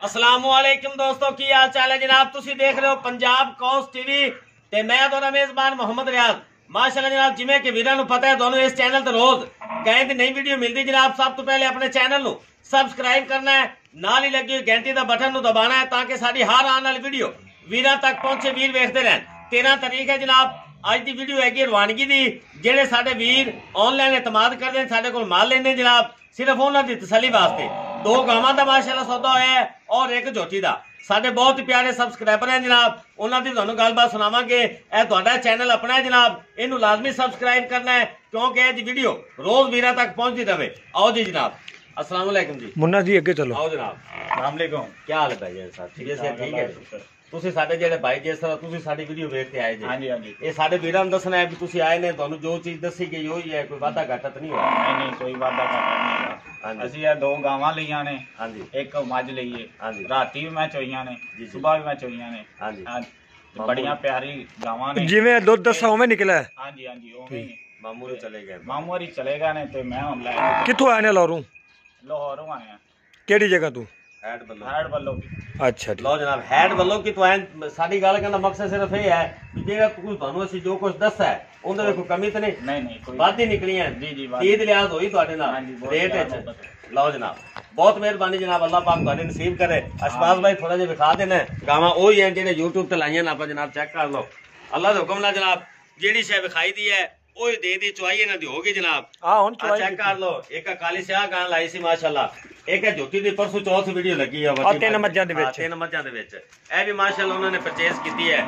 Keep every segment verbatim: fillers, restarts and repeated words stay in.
अस्सलामुअलैकुम दोस्तों, की हाल चाल है जनाब। तुसी देख रहे हो पंजाब कोस्ट टीवी ते मैं तुहाडा मेजबान मोहम्मद रियाज। माशाअल्लाह जनाब, जिवें कि वीरां नूं पता है तुहानूं इस चैनल ते रोज कहीं दी नई वीडियो मिलदी जनाब। सब तो पहले अपने चैनल नूं सबसक्राइब करना है, नाल ही लगी हुई घंटी दा बटन नूं दबाना है ताकि साडी हर आने वाली वीडियो वीरां तक पहुंचे, वीर वेखदे रहन। तेरह तारीख है जनाब, अज की वीडियो हैगी रवानगी दी। जेडे साडे वीर ऑनलाइन एतमाद करदे ने, साडे कोल माल लेंदे जनाब, सिर्फ उन्हां दी तसल्ली वास्ते। दो गावां दा माशाअल्लाह सौदा होया है और एक झोटी दा। साडे बहुत ही प्यारे सबसक्राइबर हैं जनाब, उन्हां दी तुहानूं गलबात सुनावांगे। ए तुहाडा चैनल अपना है जनाब, इनू लाजमी सबसक्राइब करना है क्योंकि ये वीडियो रोज वीरां तक पहुंचती रहे। आओ जी जनाब। अस्सलाम वालेकुम जी। मुन्ना जी अगे चलो। आओ जनाब। अस्सलाम वालेकुम। क्या हाल है भाई साहब? ठीक है सर, ठीक है। ਤੁਸੀਂ ਸਾਡੇ ਜਿਹੜੇ ਭਾਈ ਜਿਸ ਤਰ੍ਹਾਂ ਤੁਸੀਂ ਸਾਡੀ ਵੀਡੀਓ ਵੇਖ ਕੇ ਆਏ ਜੀ, ਹਾਂਜੀ ਹਾਂਜੀ, ਇਹ ਸਾਡੇ ਵੀਰਾਂ ਨੂੰ ਦੱਸਣਾ ਹੈ ਵੀ ਤੁਸੀਂ ਆਏ ਨੇ, ਤੁਹਾਨੂੰ ਜੋ ਚੀਜ਼ ਦੱਸੀ ਗਈ ਉਹੀ ਹੈ, ਕੋਈ ਵਾਧਾ ਘਾਟਾ ਤਾਂ ਨਹੀਂ ਹੋਇਆ? ਨਹੀਂ ਨਹੀਂ, ਕੋਈ ਵਾਧਾ ਘਾਟਾ ਨਹੀਂ ਹੋਇਆ। ਅਸੀਂ ਇਹ ਦੋ ਗਾਵਾਂ ਲਈਆਂ ਨੇ, ਹਾਂਜੀ, ਇੱਕ ਮੱਝ ਲਈਏ, ਹਾਂਜੀ, ਰਾਤੀ ਵੀ ਮੈਂ ਚੋਈਆਂ ਨੇ, ਸਵੇਰ ਵੀ ਮੈਂ ਚੋਈਆਂ ਨੇ, ਹਾਂਜੀ, ਬੜੀਆਂ ਪਿਆਰੀ ਗਾਵਾਂ ਨੇ। ਜਿਵੇਂ ਦੁੱਧ ਦੱਸਾ ਉਵੇਂ ਨਿਕਲਿਆ? ਹਾਂਜੀ ਹਾਂਜੀ, ਉਵੇਂ ਹੀ। ਮਾਮੂ ਰੇ ਚਲੇ ਗਏ, ਮਾਮੂ ਹਰੀ ਚਲੇ ਗਏ ਨੇ ਤੇ ਮੈਂ ਹੁਣ ਲੈ ਕੇ। ਕਿੱਥੋਂ ਆਏ ਨੇ? ਲਾਹੌਰੋਂ। ਲਾਹੌਰੋਂ ਆਏ ਆ। ਕਿਹੜੀ ਜਗ੍ਹਾ ਤੋਂ? Had Ballo. हैड बल्लो की। अच्छा लो जनाब, हैड बल्लो की तो है। साडी गल करने दा मकसद सिर्फ ये है कि जेड़ा कुछ तुहानू असि जो कुछ दस्सा है उंदे विच कोई कमी तो नहीं? नहीं नहीं, कोई बात ही निकली है। जी जी, ईद लिहाज होई तुहाडे नाल रेट विच। लो जनाब, बहुत मेहरबानी जनाब, अल्लाह पाक तुहाडे नसीब करे। अशबाज भाई थोड़ा जिहा विखा देना गावां ओही है जेड़े यूट्यूब ते लाईयां ना, आप जनाब चेक कर लो। अल्लाह दे हुक्म नाल जनाब जेड़ी शे विखाई दी है ओही दे दी, चुआई इन्हां दी होगी जनाब। हां हुन चुआई चेक कर लो। एक काली शाह गां लाई सी माशाअल्लाह, एक है जोती दी परसों चौथ वीडियो लगी है, और तीन मज्जां दे विच, तीन मज्जां दे विच ए भी माशाअल्लाह उन्होंने परचेज कीती है।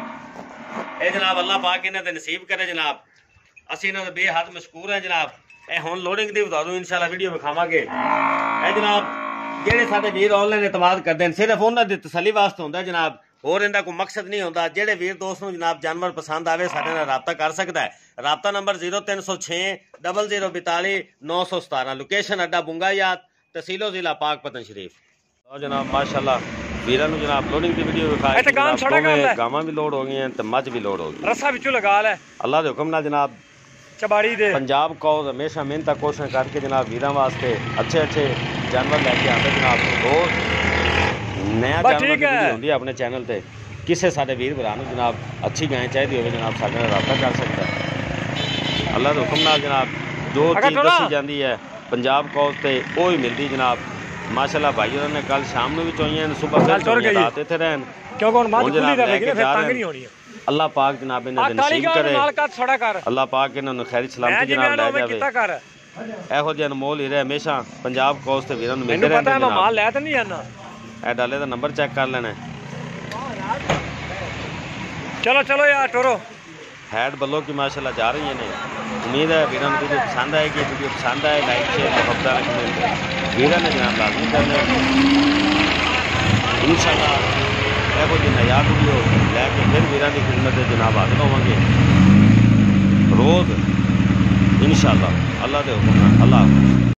ए जनाब अल्लाह पाक इन्हां दे नसीब करे जनाब, असीं इन्हां दे बेहद मशकूर हैं जनाब। ए हुन लोडिंग दी बता दूं इंशाअल्लाह वीडियो विखावांगे। ए जनाब जेड़े साडे वीर ऑनलाइन एतमाद करदे ने सिर्फ उन्हां दी तसल्ली वास्ते हुंदा जनाब, और इनका कोई मकसद नहीं होता। जेड़े वीर दोस्त नूं जनाब जानवर पसंद आवे साडे नाल राबता कर सकदा है। राबता नंबर जीरो तीन सौ छे डबल जीरो बताली नौ सौ सतारह, लोकेशन अड्डा बुंगायात, तहसीलो जिला पाक पतन शरीफ। तो जनाब माशाअल्लाह वीरां नूं जनाब लोडिंग दी वीडियो विखाई, गावां भी लोड हो गई हैं ते मझ भी लोड हो गई। रस्सा विचों लगा लै अल्लाह दे हुक्म नाल जनाब। चबाड़ी दे पंजाब को हमेशा मेहनत कोशिश करके जनाब वीरां वास्ते अच्छे अच्छे जानवर लैके आते जनाब। और नया जानवर वीडियो होंदी है अपने चैनल ते, किसे साडे वीर भरा नूं जनाब अच्छी गाय चाहिदी होवे जनाब साडे नाल राबता कर सकदा है। अल्लाह दे हुक्म नाल जनाब जो चीज़ दसी जाती है पंजाब कोस्ट ते ओही मिलदी जनाब। माशाअल्लाह भाई होरां ने कल शाम नूं भी चोईयां, सुबह फिर रात इत्थे रहन क्योंकि हुण मां खुली रहेगी फिर तंग नहीं होनी है। अल्लाह पाक जनाब इन्हां दे नसीब करे, अल्लाह पाक इन्हां नूं खैर सलामती जनाब लै जावे। ਇਹੋ ਜਿਹੇ ਅਨਮੋਲ ਹੀਰੇ ਹਮੇਸ਼ਾ ਪੰਜਾਬ ਕੋਸਟ ਤੇ ਵੀਰਾਂ ਨੂੰ ਮਿਲਦੇ ਰਹਿੰਦੇ ਨੇ। ਮੈਨੂੰ ਪਤਾ ਮੈਂ ਮਾਲ ਲੈ ਤਾਂ ਨਹੀਂ ਜਾਣਾ। ਇਹ ਡਾਲੇ ਦਾ ਨੰਬਰ ਚੈੱਕ ਕਰ ਲੈਣਾ। चलो चलो यार टोरो। हैड बल्लो की माशाल्लाह जा रही है ने। उम्मीद है वीरां नूं वीडियो पसंद आएगी। वीडियो पसंद आए लाइक शेयर मोहब्बत कमेंट वीरां ने जनाब लाजमी करना इंशाअल्लाह। ਇਹੋ ਜਿਹੀ नया वीडियो लैके फिर वीरां की खिदमत जनाब हाजिर होवांगे रोज़ इंशाअल्लाह। अल्लाह दे हुक्म नाल। अल्लाह।